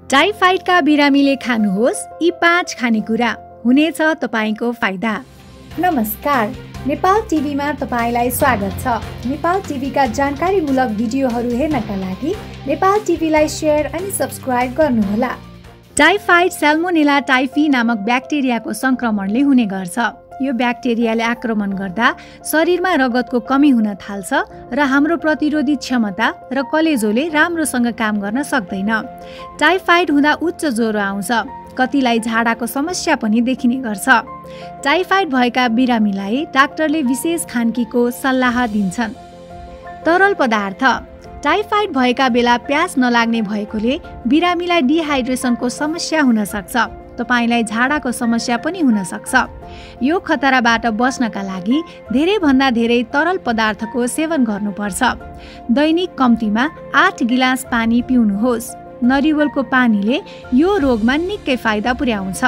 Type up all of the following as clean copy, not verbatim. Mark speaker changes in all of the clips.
Speaker 1: टाइफाइडका बिरामीले खानुहोस् यी 5 खानेकुरा, हुनेछ तपाईको फाइदा। नमस्कार, नेपाल टिभीमा तपाईलाई स्वागत छ। नेपाल टिभीका जानकारीमूलक भिडियोहरू हेर्नका लागि नेपाल टिभीलाई शेयर अनि सब्स्क्राइब गर्नुहोला। टाइफाइड सल्मोनेला टाइफी नामक ब्याक्टेरियाको संक्रमणले हुने गर्छ। यो ब्याक्टेरियाले आक्रमण गर्दा शरीरमा रगतको कमी हुन थाल्छ र हाम्रो प्रतिरोधी क्षमता र कलेजोले राम्रोसँग काम गर्न सक्दैन। टाइफाइड हुँदा उच्च ज्वरो आउँछ, कतिलाई झाडाको समस्या पनि देखिने गर्छ। टाइफाइड भएका बिरामीलाई डाक्टरले विशेष खानकीको सल्लाह दिन्छन्। तरल पदार्थ। टाइफाइड भएका बेला प्यास नलाग्ने भएकोले बिरामीलाई डिहाइड्रेसनको समस्या हुन सक्छ। तपाईलाई झाडाको समस्या पनि हुन सक्छ। यो खतराबाट बच्नका लागि धेरै भन्दा धेरै तरल पदार्थको सेवन गर्नुपर्छ। दैनिक कम्तीमा 8 गिलास पानी पिउनुहोस्। नरिवलको पानीले यो रोगमा निकै फाइदा पुर्याउँछ।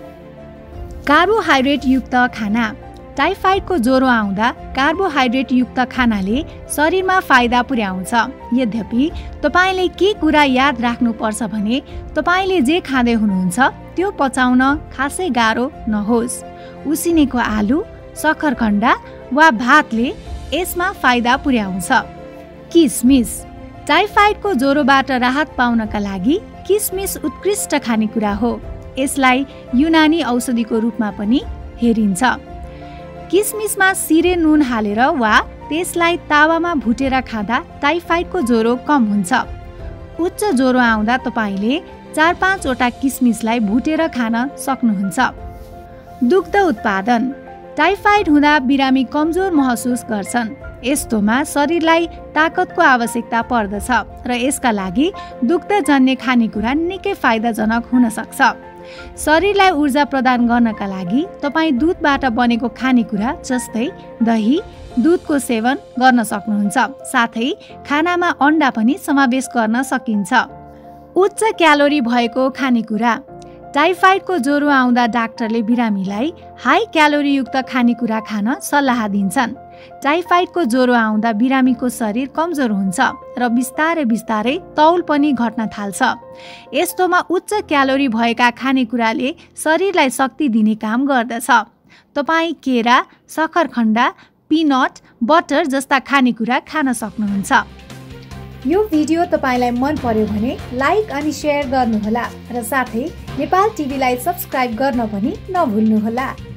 Speaker 1: कार्बोहाइड्रेट युक्त खाना। टाइफाइडको ज्वरो आउँदा कार्बोहाइड्रेट युक्त खानाले शरीरमा फाइदा पुर्याउँछ। यद्यपि तपाईले के कुरा याद राख्नुपर्छ भने तपाईले जे खाँदै हुनुहुन्छ त्यो पचाउन खासै गाह्रो नहोस्। उसिनेको आलु, सक्खरखण्ड वा भातले यसमा फाइदा पुर्याउँछ। किसमिस। टाइफाइडको ज्वरोबाट राहत पाउनका लागि किसमिस उत्कृष्ट खानेकुरा हो। यसलाई युनानी औषधिको रूपमा पनि हेरिन्छ। किसमिसमा सिरे नुन हालेर वा त्यसलाई तावामा भुटेर खाँदा टाइफाइडको ज्वरो कम हुन्छ। उच्च ज्वरो आउँदा तपाईले 4-5 वटा किसमिसलाई भुटेर खान सक्नुहुन्छ। दुग्ध उत्पादन। टाइफाइड हुँदा बिरामी कमजोर महसुस गर्छन्। यस्तोमा शरीरलाई ताकतको आवश्यकता पर्दछ र यसका लागि दुग्धजन्य खानेकुरा निकै फाइदाजनक हुन सक्छ। शरीरलाई ऊर्जा प्रदान गर्नका लागि तपाई दूधबाट बनेको खानेकुरा जस्तै दही, दूधको सेवन गर्न सक्नुहुन्छ। साथै खानामा अन्डा पनि समावेश गर्न सकिन्छ। उच्च क्यालोरी भएको खानेकुरा। टाइफाइडको ज्वरो आउँदा डाक्टरले बिरामीलाई हाई क्यालोरी युक्त खानेकुरा खान सल्लाह दिन्छन्। टाइफाइडको ज्वरो आउँदा बिरामीको शरीर कमजोर हुन्छ र बिस्तारै बिस्तारै तौल पनि घट्न थाल्छ। यस्तोमा उच्च क्यालोरी भएका खानेकुराले शरीरलाई शक्ति दिने काम गर्दछ। तपाई केरा, सक्खरखण्ड, पिनट बटर जस्ता खानेकुरा खान सक्नुहुन्छ। यो भिडियो तपाईलाई मन पर्यो भने लाइक अनि शेयर गर्नुहोला र साथै नेपाल टिभीलाई सब्स्क्राइब गर्न पनि नभुल्नुहोला।